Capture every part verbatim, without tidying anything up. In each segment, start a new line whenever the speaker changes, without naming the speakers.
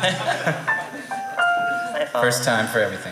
First time for everything.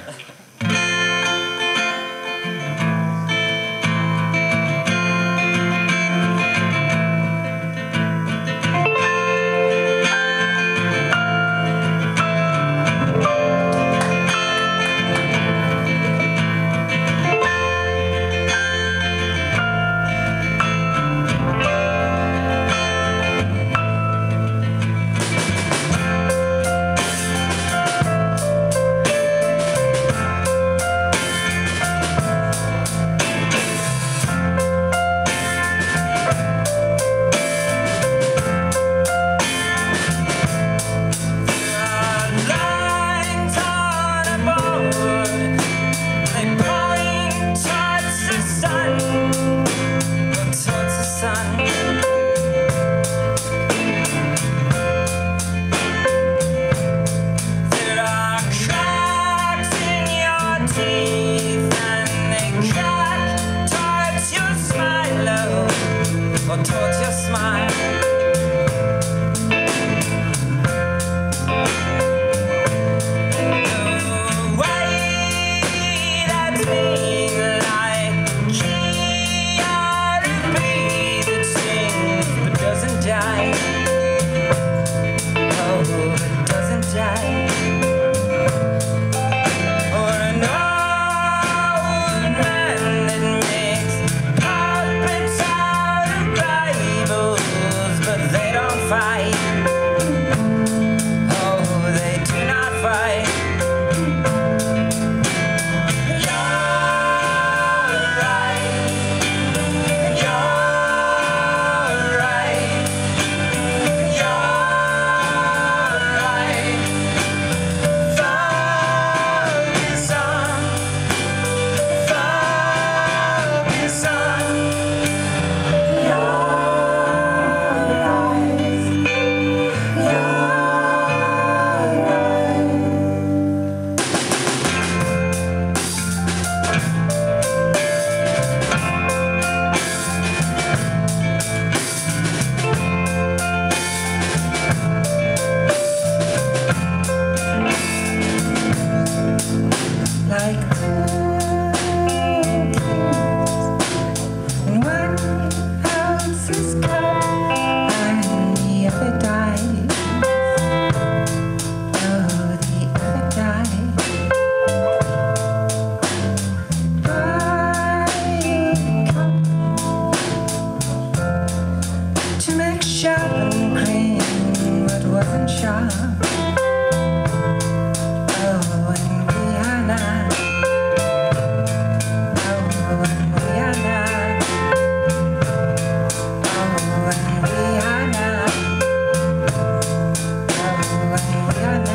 Towards your smile, the way that me like key R and B that sings but doesn't die. Oh, it doesn't die. Or an old man that makes puppets out of Bibles, but they don't fight. Oh, they do not fight. You're right. You're right. You're right. Focus on. Focus on. Your eyes. Your like cookies in one else's cup, and the other dies. Oh, the other dies. I come to make sharp and cream what wasn't sharp. Oh, and we are not. Oh, and we are not. Oh, and we are not. Oh, and we are not.